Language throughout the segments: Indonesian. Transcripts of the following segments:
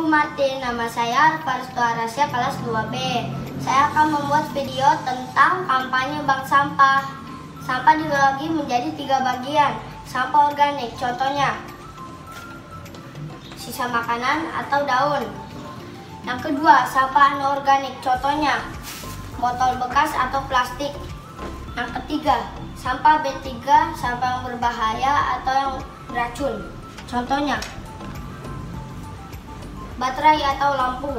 Martin, nama saya Farstu Arasya kelas 2B. Saya akan membuat video tentang kampanye bank sampah. Sampah dibagi menjadi 3 bagian. Sampah organik, contohnya sisa makanan atau daun. Yang kedua, sampah anorganik, contohnya botol bekas atau plastik. Yang ketiga, sampah B3, sampah yang berbahaya atau yang beracun. Contohnya baterai atau lampu.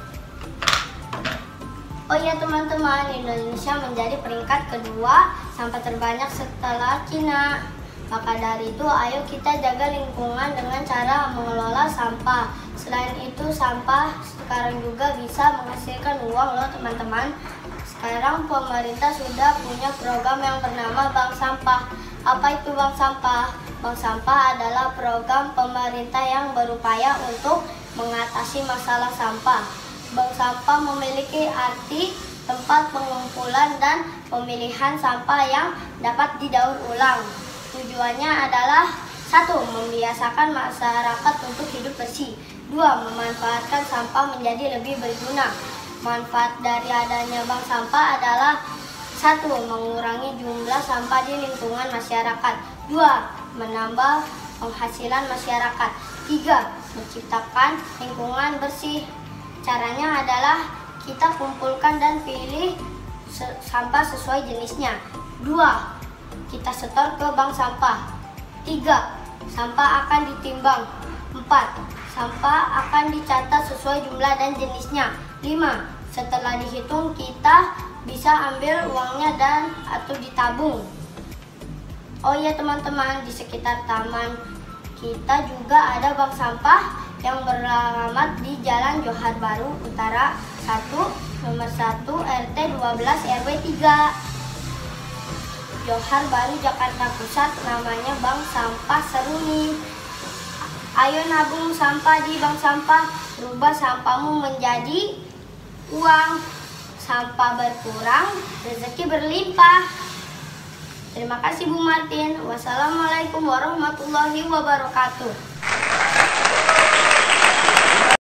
Oh iya teman-teman, Indonesia menjadi peringkat kedua sampah terbanyak setelah Cina. Maka dari itu, ayo kita jaga lingkungan dengan cara mengelola sampah. Selain itu, sampah sekarang juga bisa menghasilkan uang loh teman-teman. Sekarang pemerintah sudah punya program yang bernama Bank Sampah. Apa itu Bank Sampah? Bank Sampah adalah program pemerintah yang berupaya untuk mengatasi masalah sampah. Bank sampah memiliki arti tempat pengumpulan dan pemilihan sampah yang dapat didaur ulang. Tujuannya adalah 1. Membiasakan masyarakat untuk hidup bersih. 2. Memanfaatkan sampah menjadi lebih berguna. Manfaat dari adanya bank sampah adalah 1. Mengurangi jumlah sampah di lingkungan masyarakat. 2. Menambah penghasilan masyarakat. 3. Menciptakan lingkungan bersih. Caranya adalah kita kumpulkan dan pilih sampah sesuai jenisnya. 2. Kita setor ke bank sampah. 3. Sampah akan ditimbang. 4. Sampah akan dicatat sesuai jumlah dan jenisnya. 5. Setelah dihitung, kita bisa ambil uangnya dan atau ditabung. Oh iya teman-teman, di sekitar taman kita juga ada bank sampah yang beralamat di Jalan Johar Baru Utara 1, nomor 1, RT 12 RW 3. Johar Baru, Jakarta Pusat, namanya Bank Sampah Seruni. Ayo nabung sampah di bank sampah, rubah sampahmu menjadi uang. Sampah berkurang, rezeki berlimpah. Terima kasih Bu Martin. Wassalamualaikum warahmatullahi wabarakatuh.